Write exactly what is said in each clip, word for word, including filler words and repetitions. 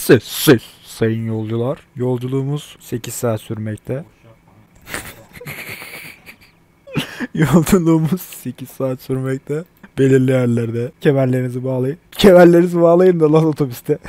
Ses ses sayın yolcular. Yolculuğumuz sekiz saat sürmekte. Yolculuğumuz sekiz saat sürmekte. Belirli yerlerde. Kemerlerinizi bağlayın. Kemerlerinizi bağlayın da lan otobüste.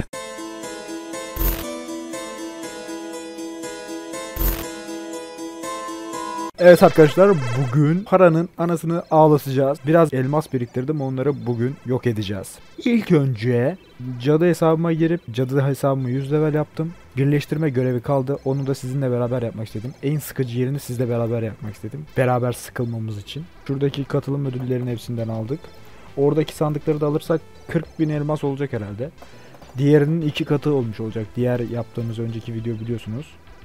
Evet arkadaşlar, bugün paranın anasını ağlatacağız. Biraz elmas biriktirdim, onları bugün yok edeceğiz. İlk önce cadı hesabıma girip cadı hesabımı yüz level yaptım. Birleştirme görevi kaldı, onu da sizinle beraber yapmak istedim. En sıkıcı yerini sizle beraber yapmak istedim. Beraber sıkılmamız için. Şuradaki katılım ödüllerinin hepsinden aldık. Oradaki sandıkları da alırsak kırk bin elmas olacak herhalde. Diğerinin iki katı olmuş olacak. Diğer yaptığımız önceki video biliyorsunuz.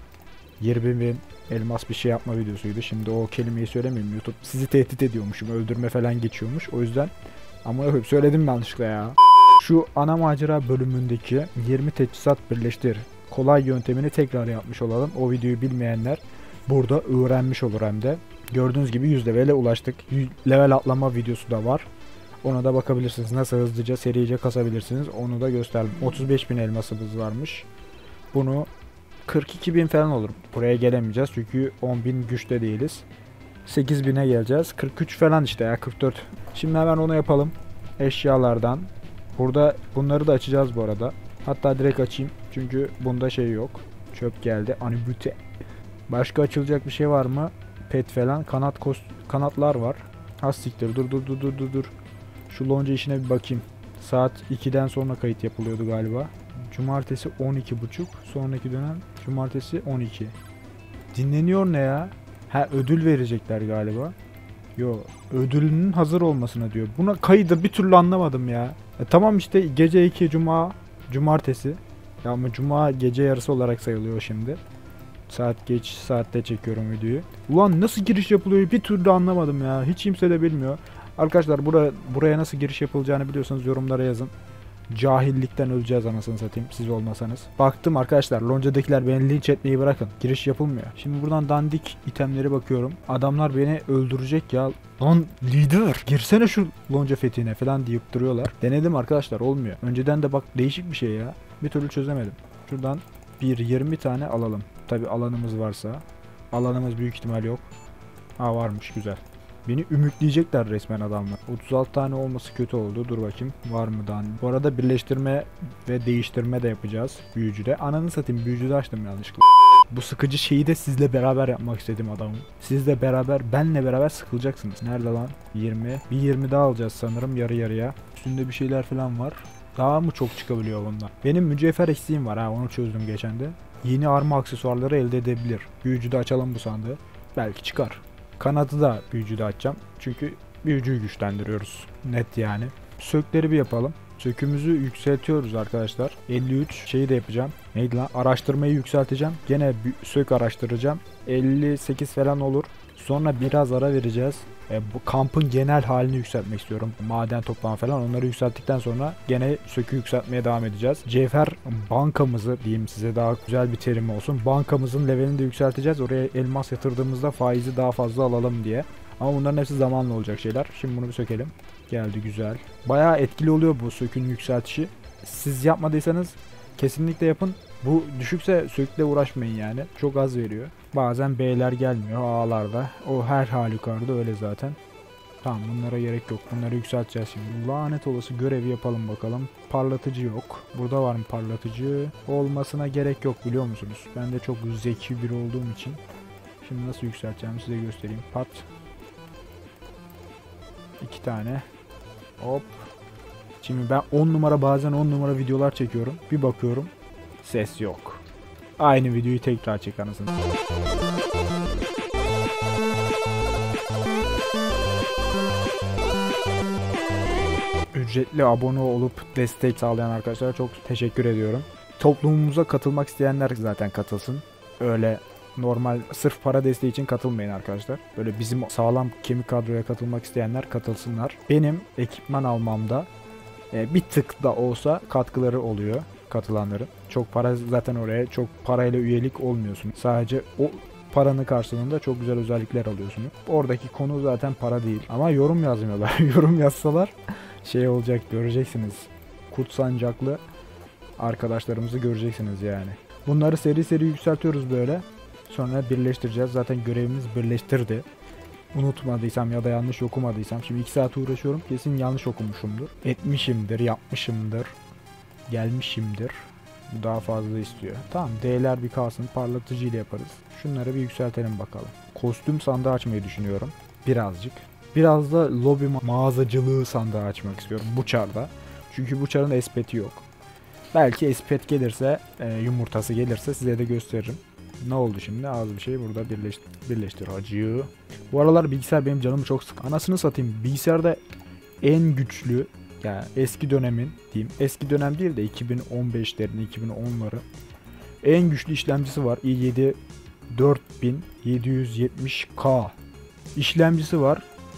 yirmi bin elmas bir şey yapma videosuydu. Şimdi o kelimeyi söylemeyeyim, YouTube sizi tehdit ediyormuşum, öldürme falan geçiyormuş. O yüzden ama hep söyledim yanlışlıkla ya. Şu ana macera bölümündeki yirmi teçhizat birleştir kolay yöntemini tekrar yapmış olalım. O videoyu bilmeyenler burada öğrenmiş olur hem de. Gördüğünüz gibi yüz level'e ulaştık. Level atlama videosu da var. Ona da bakabilirsiniz. Nasıl hızlıca serice kasabilirsiniz. Onu da gösterdim. otuz beş bin elmasımız varmış. Bunu kırk iki bin falan olur. Buraya gelemeyeceğiz çünkü on bin güçte değiliz. sekiz bine geleceğiz. kırk üç falan işte ya, kırk dört. Şimdi hemen onu yapalım. Eşyalardan. Burada bunları da açacağız bu arada. Hatta direkt açayım çünkü bunda şey yok. Çöp geldi. Anibüte. Başka açılacak bir şey var mı? Pet falan. Kanat kost kanatlar var. Az siktir. Dur dur dur dur dur dur. Şu lonca işine bir bakayım. Saat ikiden sonra kayıt yapılıyordu galiba. Cumartesi on iki buçuk. Sonraki dönem cumartesi on iki. Dinleniyor ne ya? Ha, ödül verecekler galiba. Yo, ödülünün hazır olmasına diyor. Buna kaydı bir türlü anlamadım ya. E, tamam işte gece iki cuma cumartesi. Ya ama cuma gece yarısı olarak sayılıyor şimdi. Saat geç saatte çekiyorum videoyu. Ulan nasıl giriş yapılıyor bir türlü anlamadım ya. Hiç kimse de bilmiyor. Arkadaşlar bura, buraya nasıl giriş yapılacağını biliyorsanız yorumlara yazın. Cahillikten öleceğiz anasını satayım siz olmasanız. Baktım arkadaşlar, loncadakiler beni linç etmeyi bırakın. Giriş yapılmıyor. Şimdi buradan dandik itemleri bakıyorum. Adamlar beni öldürecek ya. Lan lider girsene şu lonca fethine falan deyip duruyorlar. Denedim arkadaşlar, olmuyor. Önceden de bak değişik bir şey ya. Bir türlü çözemedim. Şuradan bir yirmi tane alalım. Tabi alanımız varsa. Alanımız büyük ihtimal yok. Ha varmış, güzel. Beni ümitleyecekler resmen adamlar. otuz altı tane olması kötü oldu. Dur bakayım var mı dan. Bu arada birleştirme ve değiştirme de yapacağız büyücüde. Ananı satayım, büyücüde açtım yanlışlıkla. Bu sıkıcı şeyi de sizle beraber yapmak istedim adamım. Sizle beraber, benle beraber sıkılacaksınız. Nerede lan? yirmi. Bir yirmi daha alacağız sanırım yarı yarıya. Üstünde bir şeyler falan var. Daha mı çok çıkabiliyor bundan? Benim mücevher eksiğim var ha, onu çözdüm geçen de. Yeni arma aksesuarları elde edebilir. Büyücüde açalım bu sandığı. Belki çıkar. Kanadı da büyücüde açacağım. Çünkü büyücüyü güçlendiriyoruz. Net yani. Sökleri bir yapalım. Sökümüzü yükseltiyoruz arkadaşlar. elli üç şeyi de yapacağım. Neydi lan? Araştırmayı yükselteceğim. Gene sök araştıracağım. elli sekiz falan olur. Sonra biraz ara vereceğiz. E, bu kampın genel halini yükseltmek istiyorum. Maden toplama falan, onları yükselttikten sonra gene sökü yükseltmeye devam edeceğiz. Cevher bankamızı diyeyim size, daha güzel bir terim olsun. Bankamızın levelini de yükselteceğiz. Oraya elmas yatırdığımızda faizi daha fazla alalım diye. Ama bunların hepsi zamanla olacak şeyler. Şimdi bunu bir sökelim. Geldi, güzel. Bayağı etkili oluyor bu sökün yükseltişi. Siz yapmadıysanız kesinlikle yapın. Bu düşükse sökle uğraşmayın yani. Çok az veriyor. Bazen B'ler gelmiyor A'larda. O her halükarda öyle zaten. Tamam, bunlara gerek yok. Bunları yükselteceğiz şimdi. Lanet olası görevi yapalım bakalım. Parlatıcı yok. Burada var mı parlatıcı? Olmasına gerek yok biliyor musunuz? Ben de çok zeki biri olduğum için. Şimdi nasıl yükselteceğimi size göstereyim. Pat. İki tane. Hop. Şimdi ben on numara bazen on numara videolar çekiyorum. Bir bakıyorum. Ses yok. Aynı videoyu tekrar çek anasını. Ücretli abone olup destek sağlayan arkadaşlara çok teşekkür ediyorum. Toplumumuza katılmak isteyenler zaten katılsın. Öyle normal sırf para desteği için katılmayın arkadaşlar. Böyle bizim sağlam kemik kadroya katılmak isteyenler katılsınlar. Benim ekipman almamda e, bir tık da olsa katkıları oluyor katılanların. Çok para zaten, oraya çok parayla üyelik olmuyorsun. Sadece o paranın karşılığında çok güzel özellikler alıyorsunuz. Oradaki konu zaten para değil. Ama yorum yazmıyorlar. Yorum yazsalar şey olacak, göreceksiniz. Kurt sancaklı arkadaşlarımızı göreceksiniz yani. Bunları seri seri yükseltiyoruz böyle. Sonra birleştireceğiz. Zaten görevimiz birleştirdi. Unutmadıysam ya da yanlış okumadıysam. Şimdi iki saat uğraşıyorum. Kesin yanlış okumuşumdur. Etmişimdir, yapmışımdır. Gelmişimdir. Bu daha fazla istiyor. Tamam, D'ler bir kalsın. Parlatıcı ile yaparız. Şunları bir yükseltelim bakalım. Kostüm sandığı açmayı düşünüyorum. Birazcık. Biraz da lobi ma mağazacılığı sandığı açmak istiyorum. Buçar'da. Çünkü Buçar'ın espeti yok. Belki espet gelirse, e, yumurtası gelirse size de gösteririm. Ne oldu şimdi? Az bir şey burada birleştir, birleştir hacıyı. Bu aralar bilgisayar benim canımı çok sık. Anasını satayım. Bilgisayarda en güçlü, yani eski dönemin diyeyim. Eski dönem değil de iki bin on beşlerin, iki bin onları. En güçlü işlemcisi var. i yedi dört bin yedi yüz yetmiş K. İşlemcisi var.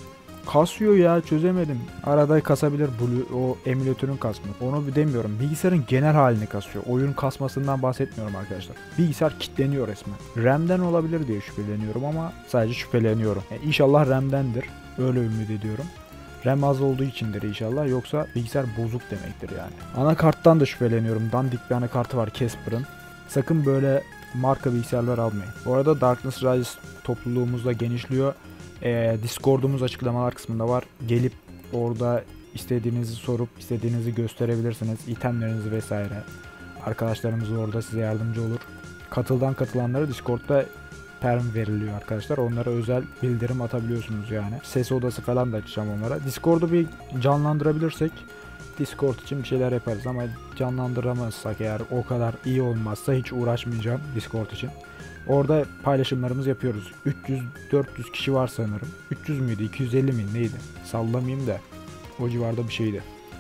Kasıyor ya, çözemedim. Arada kasabilir bu o emülatörün kasması. Onu bir demiyorum. Bilgisayarın genel halini kasıyor. Oyun kasmasından bahsetmiyorum arkadaşlar. Bilgisayar kilitleniyor resmen. RAM'den olabilir diye şüpheleniyorum ama sadece şüpheleniyorum. Yani İnşallah RAM'dendir. Öyle ümit ediyorum. RAM az olduğu içindir inşallah. Yoksa bilgisayar bozuk demektir yani. Anakarttan da şüpheleniyorum. Dandik bir anakartı var Casper'ın. Sakın böyle marka bilgisayarlar almayın. Bu arada Darkness Rise topluluğumuz da genişliyor. Ee, Discord'umuz açıklamalar kısmında var. Gelip orada istediğinizi sorup istediğinizi gösterebilirsiniz. İtemlerinizi vesaire. Arkadaşlarımız orada size yardımcı olur. Katıldan katılanlara Discord'da perm veriliyor arkadaşlar. Onlara özel bildirim atabiliyorsunuz yani. Ses odası falan da açacağım onlara. Discord'u bir canlandırabilirsek Discord için bir şeyler yaparız ama canlandıramazsak eğer, o kadar iyi olmazsa hiç uğraşmayacağım Discord için. Orada paylaşımlarımızı yapıyoruz. üç yüz dört yüz kişi var sanırım. üç yüz müydü? iki yüz elli mi? Neydi? Sallamayayım da. O civarda bir şeydi.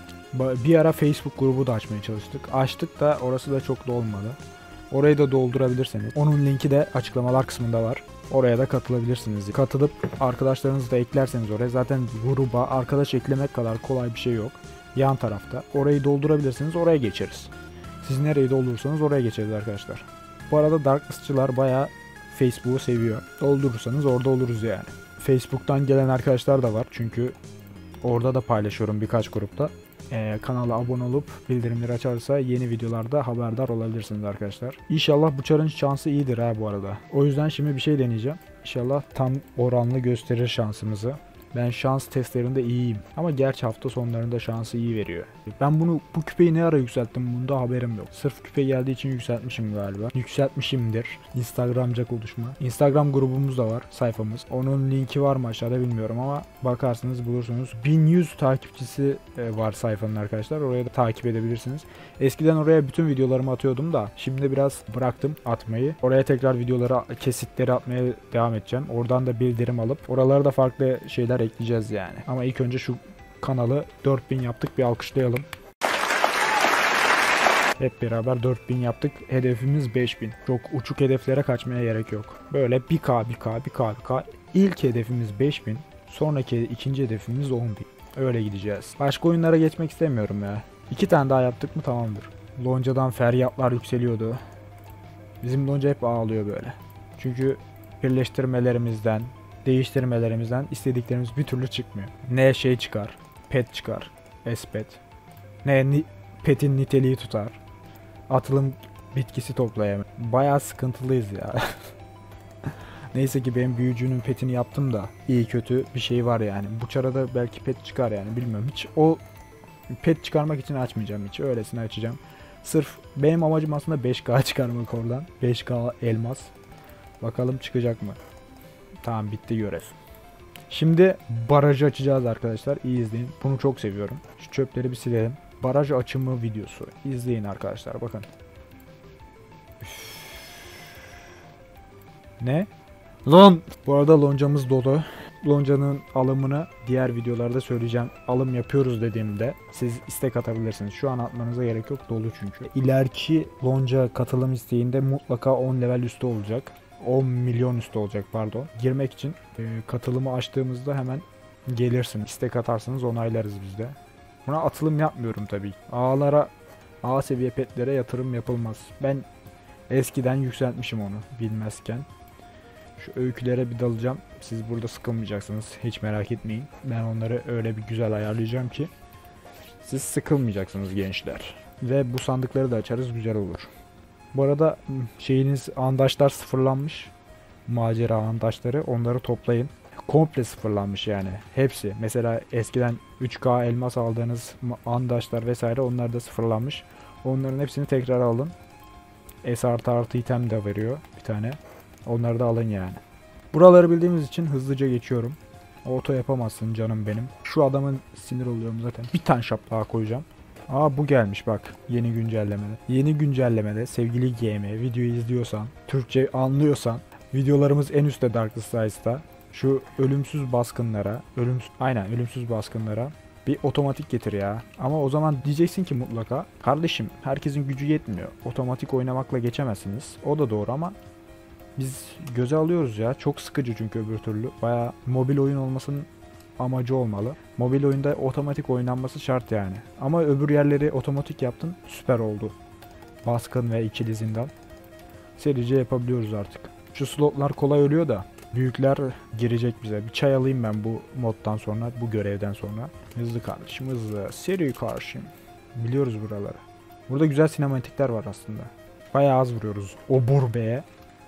Bir ara Facebook grubu da açmaya çalıştık. Açtık da orası da çok da olmadı. Orayı da doldurabilirsiniz. Onun linki de açıklamalar kısmında var. Oraya da katılabilirsiniz. Katılıp arkadaşlarınızı da eklerseniz oraya. Zaten gruba arkadaş eklemek kadar kolay bir şey yok. Yan tarafta. Orayı doldurabilirsiniz. Oraya geçeriz. Siz nereyi doldurursanız oraya geçeriz arkadaşlar. Bu arada Darkness'çılar bayağı Facebook'u seviyor. Doldurursanız orada oluruz yani. Facebook'tan gelen arkadaşlar da var. Çünkü orada da paylaşıyorum birkaç grupta. Ee, kanala abone olup bildirimleri açarsa yeni videolarda haberdar olabilirsiniz arkadaşlar. İnşallah bu challenge şansı iyidir ha bu arada. O yüzden şimdi bir şey deneyeceğim. İnşallah tam oranlı gösterir şansımızı. Ben şans testlerinde iyiyim. Ama gerçi hafta sonlarında şansı iyi veriyor. Ben bunu bu küpeyi ne ara yükselttim? Bunda haberim yok. Sırf küpe geldiği için yükseltmişim galiba. Yükseltmişimdir. Instagramca konuşma. Instagram grubumuz da var. Sayfamız. Onun linki var mı aşağıda bilmiyorum ama bakarsınız bulursunuz. bin yüz takipçisi var sayfanın arkadaşlar. Oraya da takip edebilirsiniz. Eskiden oraya bütün videolarımı atıyordum da şimdi biraz bıraktım atmayı. Oraya tekrar videoları, kesitleri atmaya devam edeceğim. Oradan da bildirim alıp oralarda farklı şeyler ekleyeceğiz yani. Ama ilk önce şu kanalı dört bin yaptık, bir alkışlayalım. Hep beraber dört bin yaptık. Hedefimiz beş bin. Çok uçuk hedeflere kaçmaya gerek yok. Böyle bir K, bir K, bir K, bir K. İlk hedefimiz beş bin. Sonraki ikinci hedefimiz on bin. Öyle gideceğiz. Başka oyunlara geçmek istemiyorum ya. İki tane daha yaptık mı tamamdır. Lonca'dan feryatlar yükseliyordu. Bizim Lonca hep ağlıyor böyle. Çünkü birleştirmelerimizden, değiştirmelerimizden istediklerimiz bir türlü çıkmıyor. Ne şey çıkar, pet çıkar, espet. Ne ni petin niteliği tutar. Atılım bitkisi toplayamıyor. Bayağı sıkıntılıyız ya. Neyse ki benim büyücünün petini yaptım da iyi kötü bir şey var yani. Bu çarada belki pet çıkar yani, bilmiyorum. Hiç o pet çıkarmak için açmayacağım hiç. Öylesine açacağım. Sırf benim amacım aslında beş K çıkarmak oradan. beş K elmas. Bakalım çıkacak mı? Tamam, bitti görev. Şimdi barajı açacağız arkadaşlar. İyi izleyin. Bunu çok seviyorum. Şu çöpleri bir silelim. Baraj açımı videosu. İzleyin arkadaşlar, bakın. Üff. Ne? Lan! Bu arada loncamız dolu. Loncanın alımını diğer videolarda söyleyeceğim. Alım yapıyoruz dediğimde siz istek atabilirsiniz. Şu an atmanıza gerek yok, dolu çünkü. İleriki lonca katılım isteğinde mutlaka on level üstü olacak. on milyon üstü olacak pardon. Girmek için e, katılımı açtığımızda hemen gelirsin. İstek atarsanız onaylarız biz de. Buna atılım yapmıyorum tabii. Ağlara, A seviye petlere yatırım yapılmaz. Ben eskiden yükseltmişim onu bilmezken. Şu öykülere bir dalacağım. Siz burada sıkılmayacaksınız. Hiç merak etmeyin. Ben onları öyle bir güzel ayarlayacağım ki siz sıkılmayacaksınız gençler. Ve bu sandıkları da açarız, güzel olur. Bu arada şeyiniz, andaçlar sıfırlanmış. Macera andaçları, onları toplayın. Komple sıfırlanmış yani. Hepsi. Mesela eskiden üç K elmas aldığınız andaçlar vesaire, onlar da sıfırlanmış. Onların hepsini tekrar alın. S artı artı item de veriyor bir tane. Onları da alın yani. Buraları bildiğimiz için hızlıca geçiyorum. Oto yapamazsın canım benim. Şu adamın sinir oluyorum zaten. Bir tane şap daha koyacağım. Aa, bu gelmiş bak, yeni güncellemede. Yeni güncellemede sevgili G M, videoyu izliyorsan, Türkçe anlıyorsan, videolarımız en üstte Dark Size'da. Şu ölümsüz baskınlara, ölümsüz, aynen ölümsüz baskınlara bir otomatik getir ya. Ama o zaman diyeceksin ki mutlaka, kardeşim herkesin gücü yetmiyor, otomatik oynamakla geçemezsiniz. O da doğru ama biz göze alıyoruz ya. Çok sıkıcı çünkü öbür türlü. Bayağı mobil oyun olmasının amacı olmalı. Mobil oyunda otomatik oynanması şart yani. Ama öbür yerleri otomatik yaptın, süper oldu. Baskın ve ikili zindan. Serice yapabiliyoruz artık. Şu slotlar kolay ölüyor da büyükler girecek bize. Bir çay alayım ben bu moddan sonra, bu görevden sonra. Hızlı kardeşim, hızlı. Seri karşım. Biliyoruz buraları. Burada güzel sinematikler var aslında. Bayağı az vuruyoruz. Obur be.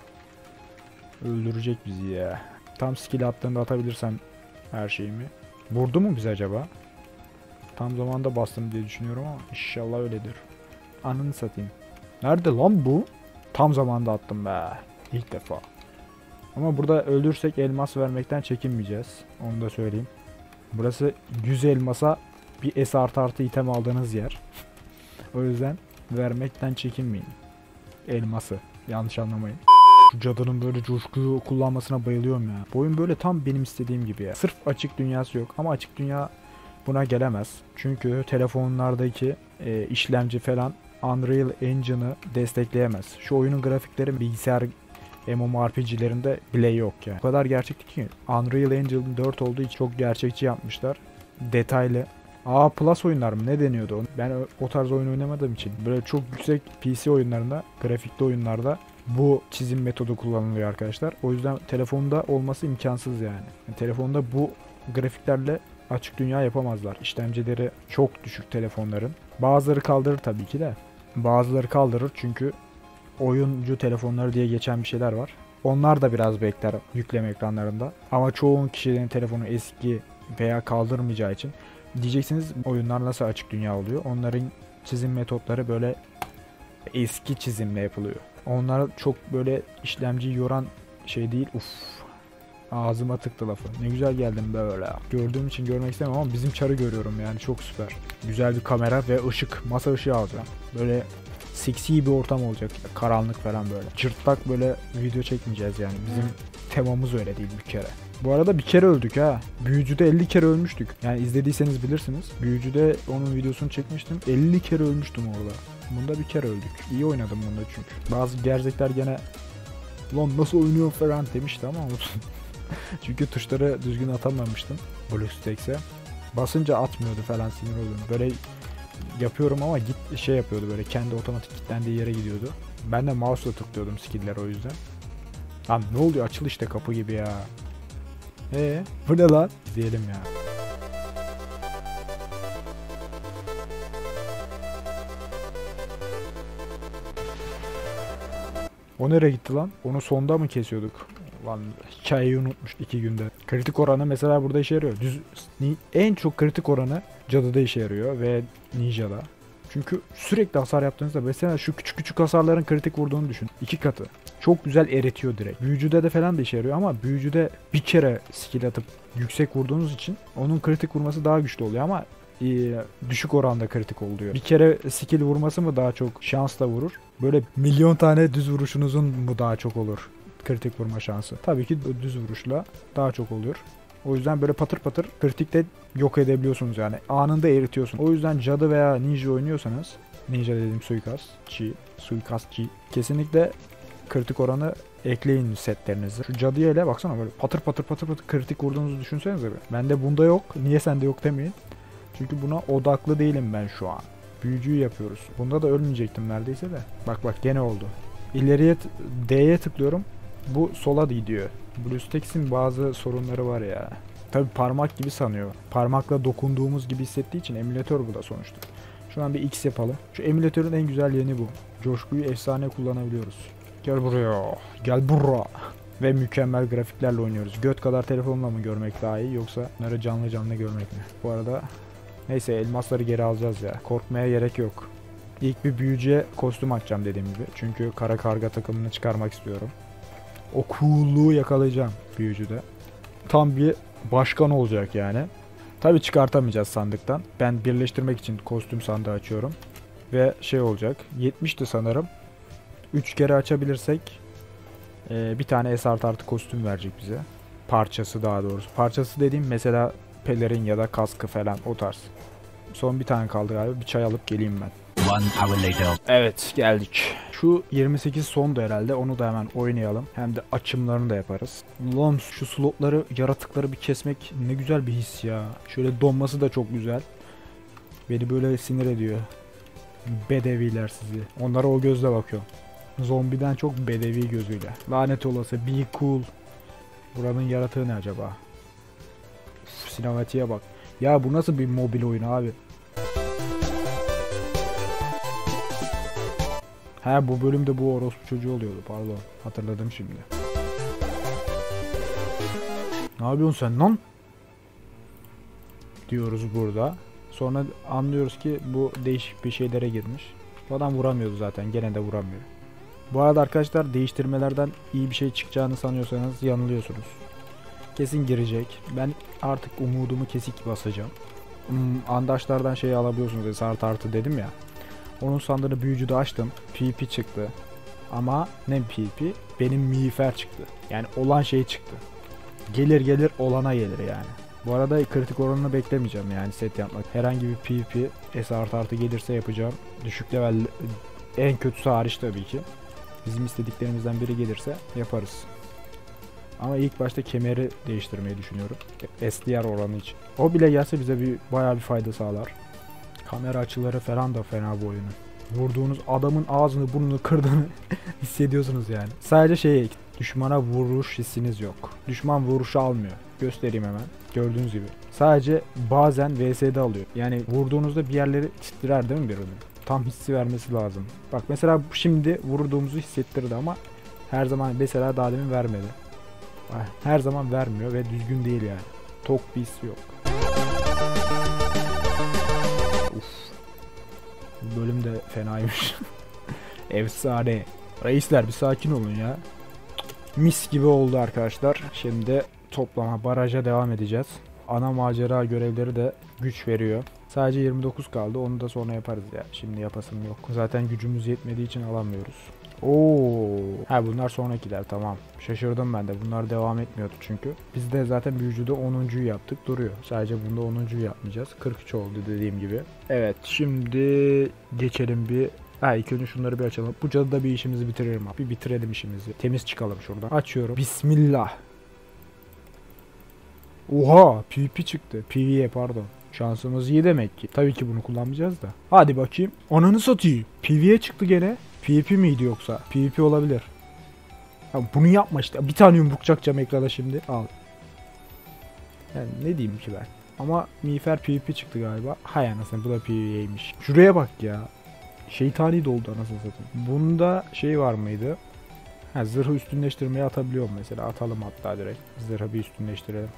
Öldürecek bizi ya. Tam skill attığında atabilirsem her şeyimi. Vurdu mu bize acaba? Tam zamanda bastım diye düşünüyorum ama inşallah öyledir. Anını satayım. Nerede lan bu? Tam zamanda attım be. İlk defa. Ama burada öldürsek elmas vermekten çekinmeyeceğiz. Onu da söyleyeyim. Burası yüz elmasa bir S artı artı item aldığınız yer. O yüzden vermekten çekinmeyin. Elması. Yanlış anlamayın. Şu cadının böyle coşkuyu kullanmasına bayılıyorum ya. Bu oyun böyle tam benim istediğim gibi ya. Sırf açık dünyası yok ama açık dünya buna gelemez. Çünkü telefonlardaki e, işlemci falan Unreal Engine'ı destekleyemez. Şu oyunun grafikleri bilgisayar MMORPG'lerinde bile yok yani. O kadar gerçekçi ki. Unreal Engine dört olduğu için çok gerçekçi yapmışlar. Detaylı. Aa, Plus oyunlar mı? Ne deniyordu? Ben o tarz oyun oynamadığım için. Böyle çok yüksek P C oyunlarında, grafikli oyunlarda bu çizim metodu kullanılıyor arkadaşlar. O yüzden telefonda olması imkansız yani. Yani telefonda bu grafiklerle açık dünya yapamazlar. İşlemcileri çok düşük telefonların. Bazıları kaldırır tabii ki de. Bazıları kaldırır çünkü oyuncu telefonları diye geçen bir şeyler var. Onlar da biraz bekler yükleme ekranlarında. Ama çoğu kişinin telefonu eski veya kaldırmayacağı için diyeceksiniz oyunlar nasıl açık dünya oluyor? Onların çizim metotları böyle eski çizimle yapılıyor. Onlar çok böyle işlemci yoran şey değil. Uf. Ağzıma tıktı lafı. Ne güzel geldim böyle. Gördüğüm için görmek istemem ama bizim çarı görüyorum yani, çok süper. Güzel bir kamera ve ışık. Masa ışığı alacağım. Böyle seksi bir ortam olacak. Karanlık falan böyle. Cırtlak böyle video çekmeyeceğiz yani. Bizim temamız öyle değil bir kere. Bu arada bir kere öldük ha. Büyücü'de elli kere ölmüştük. Yani izlediyseniz bilirsiniz. Büyücü'de onun videosunu çekmiştim. elli kere ölmüştüm orada. Bunda bir kere öldük. İyi oynadım bunda çünkü. Bazı gerzekler gene lan nasıl oynuyor falan demişti ama olsun. Çünkü tuşları düzgün atamamıştım BlueStacks'e. Basınca atmıyordu falan, sinir oluyorum. Böyle yapıyorum ama git şey yapıyordu, böyle kendi otomatik kilitlendiği yere gidiyordu. Ben de mouse'la tıklıyordum skill'ler o yüzden. Lan ne oluyor, açıl işte kapı gibi ya. Eee bu ne lan? Diyelim ya. O nereye gitti lan? Onu sonda mı kesiyorduk? Lan hikayeyi unutmuştuk iki günde. Kritik oranı mesela burada işe yarıyor. Düz, en çok kritik oranı cadıda işe yarıyor ve ninja'da. Çünkü sürekli hasar yaptığınızda mesela şu küçük küçük hasarların kritik vurduğunu düşün. İki katı. Çok güzel eritiyor direkt. Büyücüde de falan da işe yarıyor ama büyücüde bir kere skill atıp yüksek vurduğunuz için onun kritik vurması daha güçlü oluyor ama e, düşük oranda kritik oluyor. Bir kere skill vurması mı daha çok şansla vurur? Böyle milyon tane düz vuruşunuzun mu daha çok olur kritik vurma şansı? Tabii ki düz vuruşla daha çok oluyor. O yüzden böyle patır patır kritikte yok edebiliyorsunuz yani. Anında eritiyorsun. O yüzden cadı veya ninja oynuyorsanız, ninja dediğim suikastçı, suikastçı, kesinlikle kritik oranı ekleyin setlerinizi. Şu cadıya ile baksana, böyle patır patır patır patır kritik vurduğunuzu düşünsenize bir. Bende bunda yok. Niye sende yok demeyin. Çünkü buna odaklı değilim ben şu an. Büyücüyü yapıyoruz. Bunda da ölmeyecektim neredeyse de. Bak bak gene oldu. İleriye D'ye tıklıyorum. Bu sola gidiyor. BlueStacks'in bazı sorunları var ya. Tabi parmak gibi sanıyor. Parmakla dokunduğumuz gibi hissettiği için emülatör bu da sonuçta. Şu Şuradan bir X yapalım. Şu emülatörün en güzel yanı bu. Coşkuyu efsane kullanabiliyoruz. Gel buraya. Gel buraya. Ve mükemmel grafiklerle oynuyoruz. Göt kadar telefonla mı görmek daha iyi yoksa bunları canlı canlı görmek mi? Bu arada neyse elmasları geri alacağız ya. Korkmaya gerek yok. İlk bir büyücüye kostüm açacağım dediğim gibi. Çünkü kara karga takımını çıkarmak istiyorum. O cool'luğu yakalayacağım büyücüde. Tam bir başkan olacak yani. Tabii çıkartamayacağız sandıktan. Ben birleştirmek için kostüm sandığı açıyorum. Ve şey olacak. yetmişti sanırım. üç kere açabilirsek bir tane S artı artı kostüm verecek bize. Parçası daha doğrusu. Parçası dediğim mesela pelerin ya da kaskı falan o tarz. Son bir tane kaldı galiba. Bir çay alıp geleyim ben. Evet geldik. Şu yirmi sekiz sondu herhalde. Onu da hemen oynayalım. Hem de açımlarını da yaparız. Ulan şu slotları, yaratıkları bir kesmek ne güzel bir his ya. Şöyle donması da çok güzel. Beni böyle sinir ediyor. Bedeviler sizi. Onlara o gözle bakıyorum. Zombiden çok bedevi gözüyle. Lanet olası be cool. Buranın yaratığı ne acaba? Uf, sinematiğe bak. Ya bu nasıl bir mobil oyun abi? He bu bölümde bu orospu çocuğu oluyordu pardon. Hatırladım şimdi. Ne yapıyorsun sen lan? Diyoruz burada. Sonra anlıyoruz ki bu değişik bir şeylere girmiş. Bu adam vuramıyordu zaten. Gene de vuramıyor. Bu arada arkadaşlar değiştirmelerden iyi bir şey çıkacağını sanıyorsanız yanılıyorsunuz. Kesin girecek. Ben artık umudumu kesik basacağım. Hmm, andaşlardan şey alabiliyorsunuz. S artı artı dedim ya. Onun sandığını büyücüde açtım. P P çıktı. Ama ne P P? Benim miğfer çıktı. Yani olan şey çıktı. Gelir gelir olana gelir yani. Bu arada kritik oranını beklemeyeceğim yani set yapmak. Herhangi bir P P S artı artı gelirse yapacağım. Düşük level en kötüsü hariç tabii ki. Bizim istediklerimizden biri gelirse yaparız. Ama ilk başta kemeri değiştirmeyi düşünüyorum. S D R oranı için. O bile gelse bize bir bayağı bir fayda sağlar. Kamera açıları falan da fena bu oyunun. Vurduğunuz adamın ağzını burnunu kırdığını hissediyorsunuz yani. Sadece şey düşmana vuruş hissiniz yok. Düşman vuruşu almıyor. Göstereyim hemen. Gördüğünüz gibi. Sadece bazen V S'de alıyor. Yani vurduğunuzda bir yerleri titrer değil mi birinin? Tam hissi vermesi lazım. Bak mesela şimdi vurduğumuzu hissettirdi ama her zaman mesela daha demin vermedi. Her zaman vermiyor ve düzgün değil yani. Tok bir hissi yok. Uf. Bu bölüm de fenaymış. Efsane. Reisler bir sakin olun ya. Mis gibi oldu arkadaşlar. Şimdi toplama baraja devam edeceğiz. Ana macera görevleri de güç veriyor. Sadece yirmi dokuz kaldı. Onu da sonra yaparız ya. Şimdi yapasım yok. Zaten gücümüz yetmediği için alamıyoruz. Oo. Ha bunlar sonrakiler tamam. Şaşırdım ben de. Bunlar devam etmiyordu çünkü. Biz de zaten büyücüde onuncuyu yaptık. Duruyor. Sadece bunda onuncuyu yapmayacağız. kırk üç oldu dediğim gibi. Evet şimdi geçelim bir. Ha ilk önce şunları bir açalım. Bu cadıda bir işimizi bitirelim abi. Bir bitirelim işimizi. Temiz çıkalım şuradan. Açıyorum. Bismillah. Oha P V P çıktı. P V E pardon. Şansımız iyi demek ki. Tabii ki bunu kullanmayacağız da. Hadi bakayım. Ananı satayım. P V E çıktı gene. P V P miydi yoksa? P V P olabilir. Ya bunu yapma işte. Bir tane yumruk çakacağım ekrana şimdi. Al. Yani ne diyeyim ki ben. Ama miğfer P V P çıktı galiba. Hay anasını bu da P V E'ymiş. Şuraya bak ya. Şeytani doldu anasını satayım. Bunda şey var mıydı? Ha zırhı üstünleştirmeye atabiliyorum mesela. Atalım hatta direkt. Zırhı bir üstünleştirelim.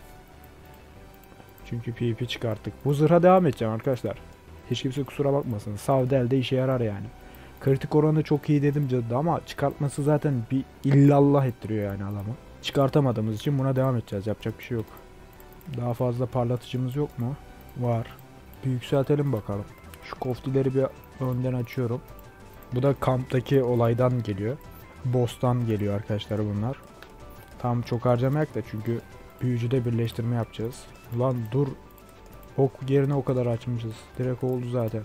Çünkü P V P çıkarttık. Bu zırha devam edeceğim arkadaşlar. Hiç kimse kusura bakmasın. Savdelde işe yarar yani. Kritik oranı çok iyi dedim cadı ama çıkartması zaten bir illallah ettiriyor yani adamı. Çıkartamadığımız için buna devam edeceğiz. Yapacak bir şey yok. Daha fazla parlatıcımız yok mu? Var. Bir yükseltelim bakalım. Şu koftileri bir önden açıyorum. Bu da kamptaki olaydan geliyor. Boss'tan geliyor arkadaşlar bunlar. Tam çok harcamayak da çünkü büyücüde birleştirme yapacağız. Ulan dur. Ok yerine o kadar açmışız. Direkt oldu zaten.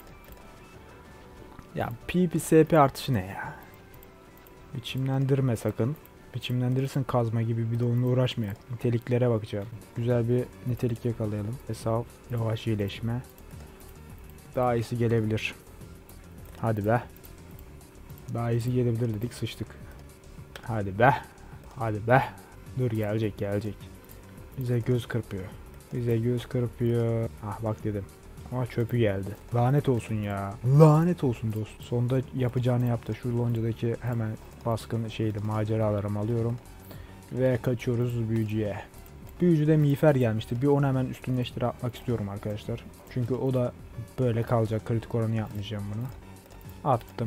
Ya P P S P artışı ne ya? Biçimlendirme sakın. Biçimlendirirsin kazma gibi bir de onunla uğraşmayak. Niteliklere bakacağım. Güzel bir nitelik yakalayalım. Hesap, yavaş iyileşme. Daha iyisi gelebilir. Hadi be. Daha iyisi gelebilir dedik sıçtık. Hadi be. Hadi be. Dur gelecek gelecek. Bize göz kırpıyor. Bize göz kırpıyor. Ah bak dedim. Ama çöpü geldi. Lanet olsun ya. Lanet olsun dost. Sonunda yapacağını yaptı. Şu loncadaki hemen baskın şeydi, maceralarımı alıyorum. Ve kaçıyoruz büyücüye. Büyücüde miğfer gelmişti. Bir onu hemen üstünleştire atmak istiyorum arkadaşlar. Çünkü o da böyle kalacak. Kritik oranı yapmayacağım bunu. Attım.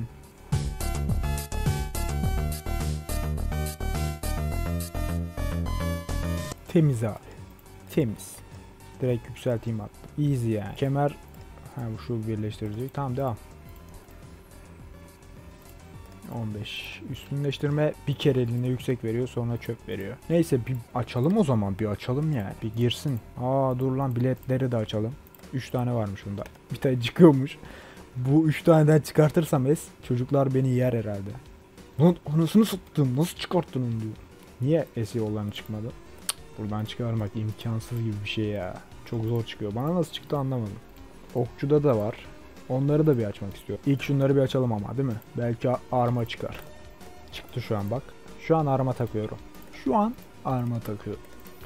Temiz abi. Temiz. Direkt yükselteyim attım. Easy yani. Kemer. Ha, bu şu birleştirici. Tamam, devam. on beş. Üstünleştirme bir kereliğine yüksek veriyor, sonra çöp veriyor. Neyse bir açalım o zaman. Bir açalım yani. Bir girsin. Aa dur lan, biletleri de açalım. üç tane varmış bunda. Bir tane çıkıyormuş. Bu üç taneden çıkartırsam es, çocuklar beni yer herhalde. Lan anasını sattım. Nasıl çıkarttın onu diyor. Niye es yollarına çıkmadı? Cık, buradan çıkarmak imkansız gibi bir şey ya. Çok zor çıkıyor. Bana nasıl çıktı anlamadım. Okçuda da var. Onları da bir açmak istiyorum. İlk şunları bir açalım ama, değil mi? Belki arma çıkar. Çıktı şu an bak. Şu an arma takıyorum. Şu an arma takıyorum.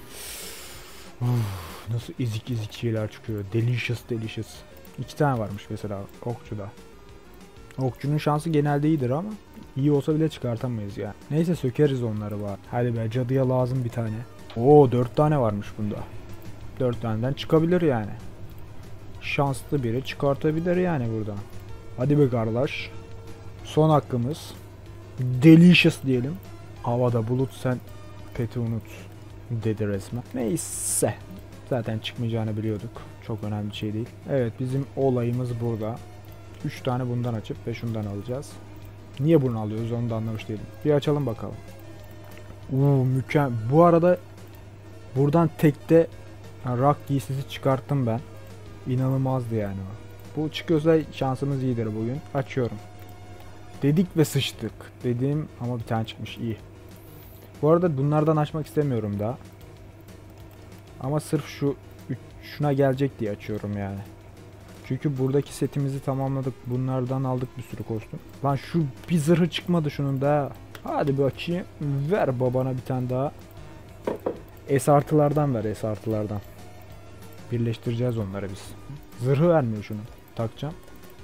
Uf, nasıl ezik ezik şeyler çıkıyor. Delicious delicious. İki tane varmış mesela okçuda. Okçunun şansı genelde iyidir ama iyi olsa bile çıkartamayız yani. Neyse sökeriz onları var. Hadi be, cadıya lazım bir tane. Oo, dört tane varmış bunda. Dört taneden çıkabilir yani. Şanslı biri çıkartabilir yani buradan. Hadi be kardeş. Son hakkımız. Delicious diyelim. Havada bulut, sen peti unut dedi resmen. Neyse. Zaten çıkmayacağını biliyorduk. Çok önemli bir şey değil. Evet, bizim olayımız burada. üç tane bundan açıp ve şundan alacağız. Niye bunu alıyoruz onu da anlamış değilim. Bir açalım bakalım. Uuu mükemmel. Bu arada buradan tekte rock giysisi çıkarttım ben. İnanılmazdı yani o. Bu çıkıyorsa şansımız iyidir bugün. Açıyorum. Dedik ve sıçtık. Dediğim ama bir tane çıkmış, iyi. Bu arada bunlardan açmak istemiyorum daha. Ama sırf şu şuna gelecek diye açıyorum yani. Çünkü buradaki setimizi tamamladık. Bunlardan aldık bir sürü kostüm. Lan şu bir zırhı çıkmadı şunun da. Hadi bir açayım. Ver babana bir tane daha. S artılardan ver, S artılardan. Birleştireceğiz onları biz. Zırhı vermiyor şunu. Takacağım.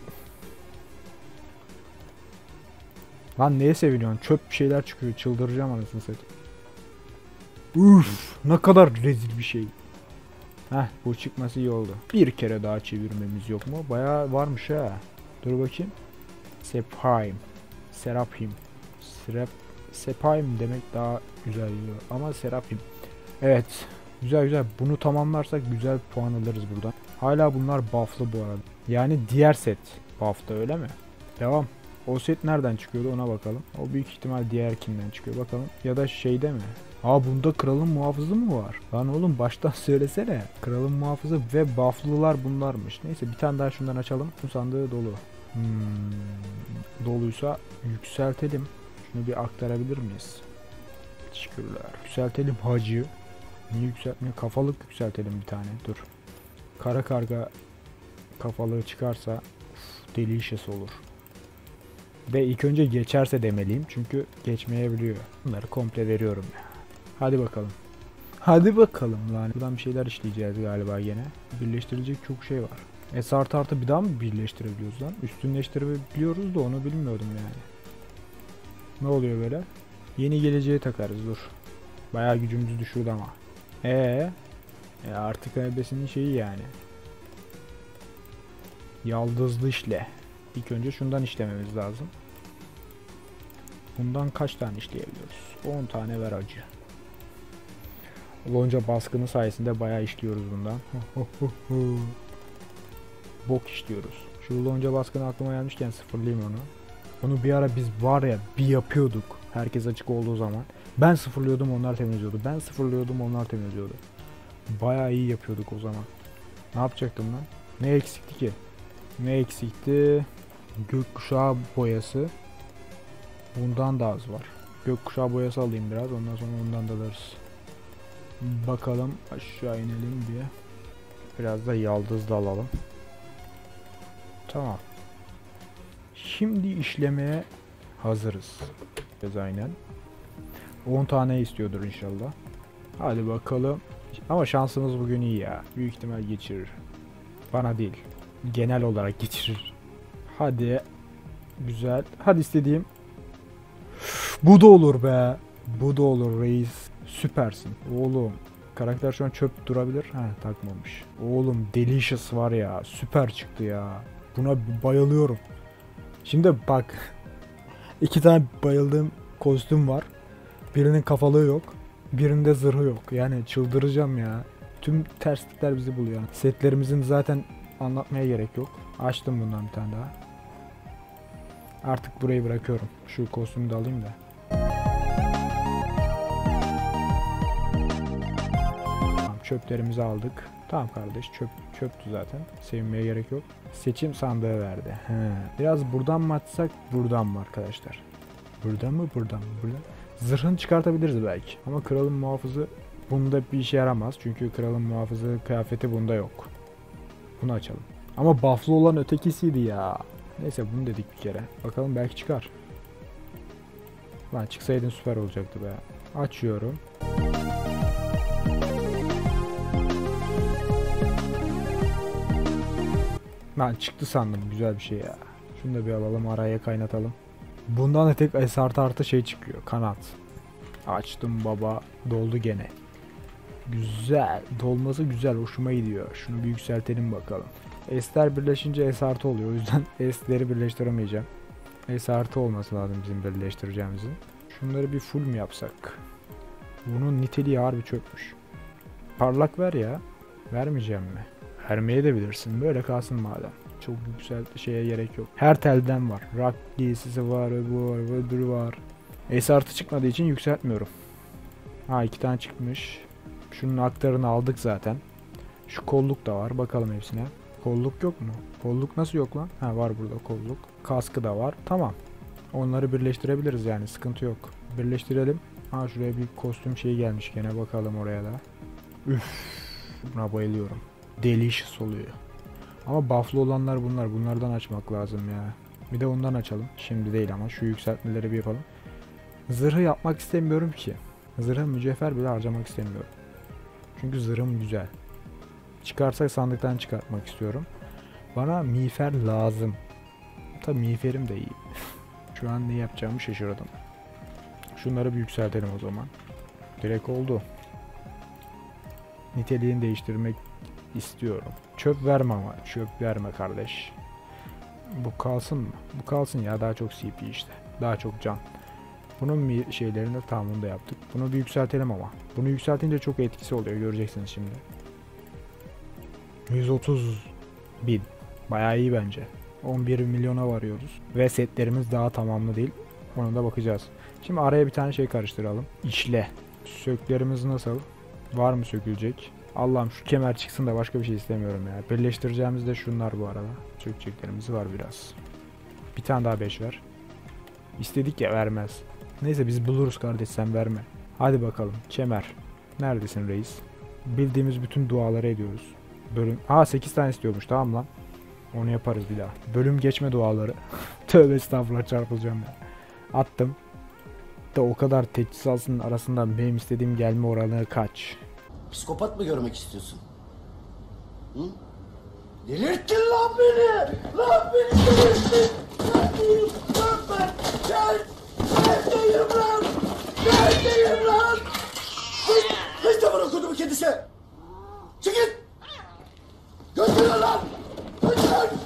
Lan neye seviniyorsun? Çöp bir şeyler çıkıyor. Çıldıracağım anasını satayım. Uf, ne kadar rezil bir şey. Heh, bu çıkması iyi oldu. Bir kere daha çevirmemiz yok mu? Bayağı varmış ha. Dur bakayım. Sephaim. Serapim. Serap Sephaim demek daha güzel geliyor. Ama Serapim. Evet. Güzel güzel. Bunu tamamlarsak güzel puan alırız buradan. Hala bunlar buff'lı bu arada. Yani diğer set buff'ta, öyle mi? Devam. O set nereden çıkıyordu ona bakalım. O büyük ihtimal diğerkinden çıkıyor. Bakalım. Ya da şeyde mi? Aa, bunda kralın muhafızı mı var? Lan oğlum baştan söylesene. Kralın muhafızı ve buff'lılar bunlarmış. Neyse bir tane daha şundan açalım. Bu sandığı dolu. Hmm, doluysa yükseltelim. Şunu bir aktarabilir miyiz? Teşekkürler. Yükseltelim hacı. Niye yükseltmiyor? Kafalık yükseltelim bir tane. Dur. Kara karga kafalığı çıkarsa uf, delicious olur. Ve ilk önce geçerse demeliyim. Çünkü geçmeyebiliyor. Bunları komple veriyorum ya. Hadi bakalım. Hadi bakalım lan. Buradan bir şeyler işleyeceğiz galiba yine. Birleştirilecek çok şey var. S artı artı bir daha mı birleştirebiliyoruz lan? Üstünleştirebiliyoruz da onu bilmiyordum yani. Ne oluyor böyle? Yeni geleceğe takarız, dur. Bayağı gücümüzü düşürdü ama. Eee? E artık ebesinin şeyi yani. Yaldızlı işle. İlk önce şundan işlememiz lazım. Bundan kaç tane işleyebiliyoruz? on tane ver acı. Lonca baskını sayesinde bayağı işliyoruz bundan. Bok işliyoruz. Şu lonca baskını aklıma gelmişken sıfırlayayım onu. Onu bir ara biz var ya bir yapıyorduk. Herkes açık olduğu zaman. Ben sıfırlıyordum, onlar temizliyordu. Ben sıfırlıyordum, onlar temizliyordu. Bayağı iyi yapıyorduk o zaman. Ne yapacaktım lan? Ne eksikti ki? Ne eksikti? Gökkuşağı boyası. Bundan da az var. Gökkuşağı boyası alayım biraz. Ondan sonra ondan da alırız. Bakalım aşağı inelim diye. Biraz da yaldız da alalım. Tamam. Şimdi işlemeye hazırız. Aynen. on tane istiyordur inşallah. Hadi bakalım. Ama şansımız bugün iyi ya. Büyük ihtimal geçirir. Bana değil. genel olarak geçirir. Hadi. Güzel. Hadi istediğim. Bu da olur be. Bu da olur reis. Süpersin. Oğlum. Karakter şu an çöp durabilir. Ha takmamış. Oğlum Delicious var ya. Süper çıktı ya. Buna bayılıyorum. Şimdi bak. İki tane bayıldığım kostüm var. Birinin kafalığı yok. Birinde zırhı yok. Yani çıldıracağım ya. Tüm terslikler bizi buluyor. Setlerimizin zaten anlatmaya gerek yok. Açtım bundan bir tane daha. Artık burayı bırakıyorum. Şu kostümü de alayım da. Tamam, çöplerimizi aldık. Tamam kardeş, çöp çöptü zaten. Sevinmeye gerek yok. Seçim sandığı verdi. He. Biraz buradan mı açsak, buradan mı arkadaşlar? Buradan mı, buradan mı, buradan? Zırhını çıkartabiliriz belki. Ama kralın muhafızı bunda bir işe yaramaz. Çünkü kralın muhafızı kıyafeti bunda yok. Bunu açalım. Ama buff'lı olan ötekisiydi ya. Neyse bunu dedik bir kere. Bakalım belki çıkar. Lan çıksaydın süper olacaktı be. Açıyorum. Lan çıktı sandım. Güzel bir şey ya. Şunu da bir alalım, araya kaynatalım. Bundan da tek S artı artı şey çıkıyor. Kanat. Açtım baba. Doldu gene. Güzel. Dolması güzel. Hoşuma gidiyor. Şunu bir yükseltelim bakalım. S'ler birleşince S artı oluyor. O yüzden S'leri birleştiremeyeceğim. S artı olması lazım bizim birleştireceğimizin. Şunları bir full mü yapsak? Bunun niteliği harbi çökmüş. Parlak ver ya. Vermeyeceğim mi? Vermeye de bilirsin. Böyle kalsın madem. Çok güzel şeye gerek yok. Her telden var. Rock giysisi var, bu var, öbürü var. S artı çıkmadığı için yükseltmiyorum. Ha iki tane çıkmış. Şunun aktarını aldık zaten. Şu kolluk da var. Bakalım hepsine. Kolluk yok mu? Kolluk nasıl yok lan? Ha var burada kolluk. Kaskı da var. Tamam. Onları birleştirebiliriz yani. Sıkıntı yok. Birleştirelim. Ha şuraya bir kostüm şeyi gelmiş gene. Bakalım oraya da. Üff. Buna bayılıyorum. Delicious oluyor. Ama buff'lı olanlar bunlar. Bunlardan açmak lazım ya. Bir de ondan açalım. Şimdi değil ama. Şu yükseltmeleri bir yapalım. Zırhı yapmak istemiyorum ki. Zırhı mücevher bile harcamak istemiyorum. Çünkü zırhım güzel. Çıkarsak sandıktan çıkartmak istiyorum. Bana miğfer lazım. Tabii miğferim de iyi. Şu an ne yapacağımı şaşırdım. Şunları bir yükseltelim o zaman. Direkt oldu. Niteliğini değiştirmek istiyorum. Çöp verme ama. Çöp verme kardeş. Bu kalsın mı? Bu kalsın ya. Daha çok C P işte. Daha çok can. Bunun şeylerini tamamını da yaptık. Bunu bir yükseltelim ama. Bunu yükseltince çok etkisi oluyor. Göreceksiniz şimdi. yüz otuz bin. Bayağı iyi bence. on bir milyona varıyoruz. Ve setlerimiz daha tamamlı değil. Ona da bakacağız. Şimdi araya bir tane şey karıştıralım. İşle. Söklerimiz nasıl? Var mı sökülecek? Allah'ım şu kemer çıksın da başka bir şey istemiyorum ya. Birleştireceğimiz de şunlar bu arada. Sökeceklerimiz var biraz. Bir tane daha beş ver. İstedik ya vermez. Neyse biz buluruz kardeş, sen verme. Hadi bakalım. Kemer. Neredesin reis? Bildiğimiz bütün duaları ediyoruz. Bölüm. Aa sekiz tane istiyormuş, tamam lan. Onu yaparız bir daha. Bölüm geçme duaları. Tövbe estağfurullah, çarpılacağım ya. Attım. Da o kadar teçhizatın arasından benim istediğim gelme oranı kaç? Psikopat mı görmek istiyorsun? Hı? Delirttin lan beni! Lan beni delirttin! Neredeyim lan ben? Gel! Neredeyim lan? Neredeyim lan? Hiç, hiç de bana kodumu kedisi! Çekil! Götürün lan! Götürün!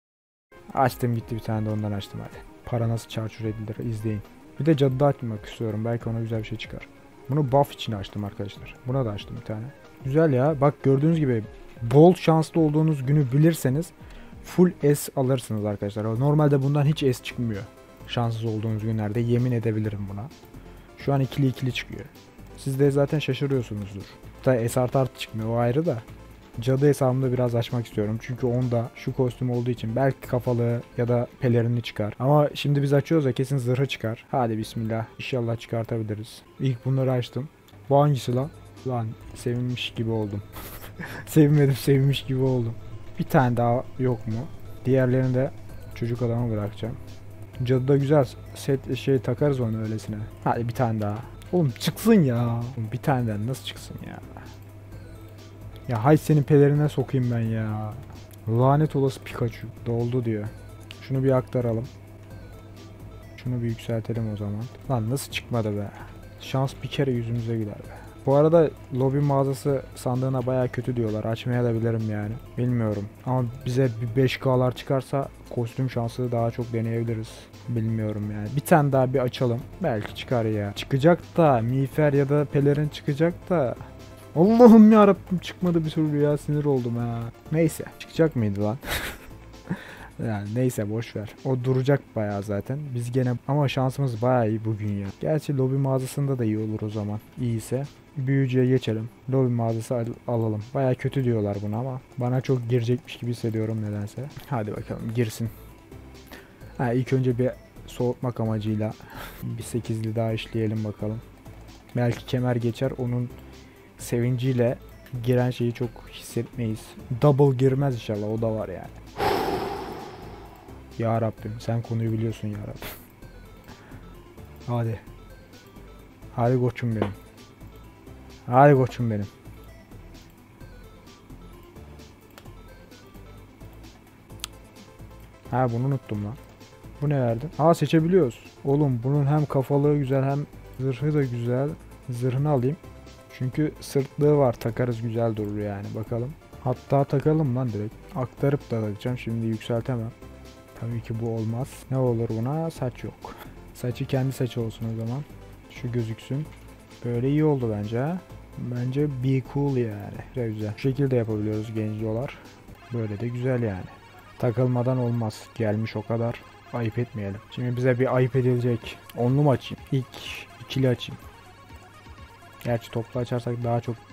Açtım gitti, bir tane de ondan açtım hadi. Para nasıl çarçur edilir izleyin. Bir de cadıda açmak istiyorum. Belki ona güzel bir şey çıkar. Bunu buff için açtım arkadaşlar. Buna da açtım bir tane. Güzel ya. Bak gördüğünüz gibi bol şanslı olduğunuz günü bilirseniz full S alırsınız arkadaşlar. Normalde bundan hiç S çıkmıyor. Şanssız olduğunuz günlerde yemin edebilirim buna. Şu an ikili ikili çıkıyor. Siz de zaten şaşırıyorsunuzdur. Hatta S artı artı çıkmıyor, o ayrı da. Cadı hesabımda biraz açmak istiyorum. Çünkü onda şu kostüm olduğu için belki kafalı ya da pelerinli çıkar. Ama şimdi biz açıyoruz ya, kesin zırhı çıkar. Hadi bismillah. İnşallah çıkartabiliriz. İlk bunları açtım. Bu hangisi lan? Lan sevinmiş gibi oldum. Sevinmedim, sevinmiş gibi oldum. Bir tane daha yok mu? Diğerlerini de çocuk adama bırakacağım. Cadıda güzel set şey takarız onu öylesine. Hadi bir tane daha. Oğlum çıksın ya. Oğlum bir taneden nasıl çıksın ya? Ya hay senin pelerine sokayım ben ya. Lanet olası Pikachu doldu diyor. Şunu bir aktaralım. Şunu bir yükseltelim o zaman. Lan nasıl çıkmadı be? Şans bir kere yüzümüze güler be. Bu arada lobi mağazası sandığına baya kötü diyorlar. Açmaya da bilirim yani. Bilmiyorum. Ama bize bir beş K'lar çıkarsa kostüm şansı daha çok deneyebiliriz. Bilmiyorum yani. Bir tane daha bir açalım. Belki çıkar ya. Çıkacak da miğfer ya da pelerin çıkacak da. Allah'ım yarabbim çıkmadı bir türlü ya. Sinir oldum ha. Neyse. Çıkacak mıydı lan? Yani neyse boş ver. O duracak bayağı zaten. Biz gene ama şansımız bayağı iyi bugün ya. Gerçi lobi mağazasında da iyi olur o zaman. İyiyse. Büyücüye geçelim. Lobi mağazası al alalım. Bayağı kötü diyorlar buna ama bana çok girecekmiş gibi hissediyorum nedense. Hadi bakalım girsin. Ha, ilk önce bir soğutmak amacıyla bir sekizli daha işleyelim bakalım. Belki kemer geçer, onun sevinciyle giren şeyi çok hissetmeyiz. Double girmez inşallah, o da var yani. Ya Rabbim sen konuyu biliyorsun ya Rabbim. Hadi. Hadi koçum benim. Hadi koçum benim. Ha bunu unuttum lan. Bu ne verdi? Aa seçebiliyoruz. Oğlum bunun hem kafalığı güzel hem zırhı da güzel. Zırhını alayım. Çünkü sırtlığı var, takarız, güzel durur yani, bakalım. Hatta takalım lan direkt. Aktarıp da takacağım, şimdi yükseltemem. Tabii ki bu olmaz. Ne olur buna? Saç yok. Saçı kendi saçı olsun o zaman. Şu gözüksün. Böyle iyi oldu bence ha. Bence be cool yani. Güzel güzel. Bu şekilde yapabiliyoruz gencolar. Böyle de güzel yani. Takılmadan olmaz. Gelmiş o kadar. Ayıp etmeyelim. Şimdi bize bir ayıp edilecek. Onlu mu açayım? İlk ikili açayım. Gerçi toplu açarsak daha çok.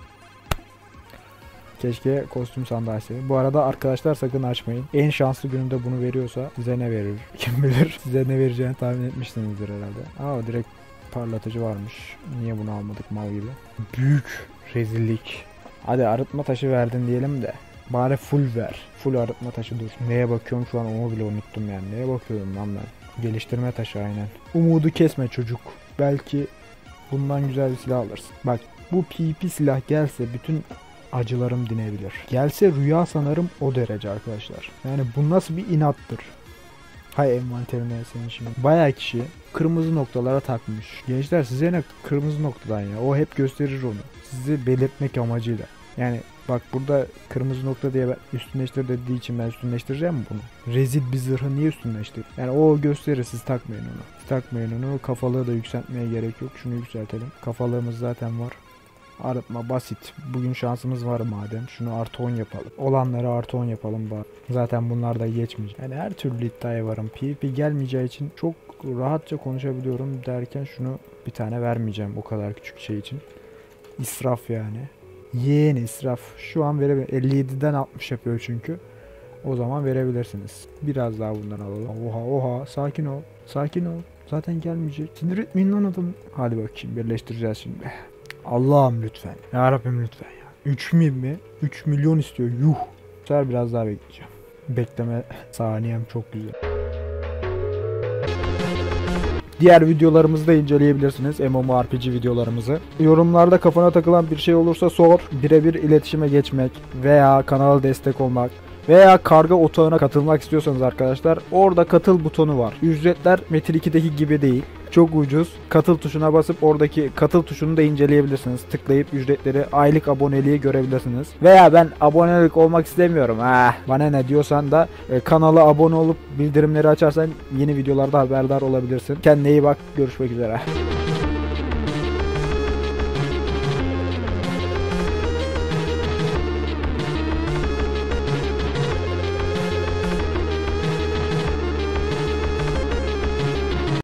Keşke kostüm sandığı açsaydım. Bu arada arkadaşlar sakın açmayın. En şanslı gününde bunu veriyorsa size ne verir? Kim bilir? Size ne vereceğini tahmin etmişsinizdir herhalde. Aa direkt parlatıcı varmış. Niye bunu almadık mal gibi? Büyük rezillik. Hadi arıtma taşı verdin diyelim de. Bari full ver. Full arıtma taşı dur. Neye bakıyorum şu an onu bile unuttum yani. Neye bakıyorum lan ben? Geliştirme taşı aynen. Umudu kesme çocuk. Belki bundan güzel bir silah alırsın. Bak bu P P silah gelse bütün acılarım dinebilir. Gelse rüya sanırım, o derece arkadaşlar. Yani bu nasıl bir inattır. Hay envanterine senin şimdi. Bayağı kişi kırmızı noktalara takmış. Gençler size ne kırmızı noktadan ya. O hep gösterir onu. Sizi belirtmek amacıyla. Yani bak burada kırmızı nokta diye üstünleştir dediği için ben üstünleştireceğim mi bunu? Rezil bir zırhı niye üstünleştir? Yani o gösterir, siz takmayın onu. Siz takmayın onu. Kafalığı da yükseltmeye gerek yok. Şunu yükseltelim. Kafalığımız zaten var. Arıtma basit. Bugün şansımız var madem. Şunu artı on yapalım. Olanları artı on yapalım bari. Zaten bunlar da geçmeyecek. Yani her türlü iddiaya varım. P V P gelmeyeceği için çok rahatça konuşabiliyorum derken şunu bir tane vermeyeceğim o kadar küçük şey için. İsraf yani. Yeğen israf. Şu an verebilirim. elli yediden altmış yapıyor çünkü. O zaman verebilirsiniz. Biraz daha bundan alalım. Oha oha. Sakin ol. Sakin ol. Zaten gelmeyecek. Sinir etmeyin lan adam. Hadi bakayım birleştireceğiz şimdi. Allah'ım lütfen. Ya Rabbim lütfen ya. üç bin mi? üç milyon istiyor. Yuh. Bu sefer biraz daha bekleyeceğim. Bekleme saniyem çok güzel. Diğer videolarımızı da inceleyebilirsiniz. MMORPG videolarımızı. Yorumlarda kafana takılan bir şey olursa sor. Birebir iletişime geçmek veya kanala destek olmak veya karga otağına katılmak istiyorsanız arkadaşlar, orada katıl butonu var. Ücretler Metin iki'deki gibi değil. Çok ucuz. Katıl tuşuna basıp oradaki katıl tuşunu da inceleyebilirsiniz. Tıklayıp ücretleri, aylık aboneliği görebilirsiniz. Veya ben abonelik olmak istemiyorum, ah, bana ne diyorsan da e, kanala abone olup bildirimleri açarsan yeni videolarda haberdar olabilirsin. Kendine iyi bak. Görüşmek üzere.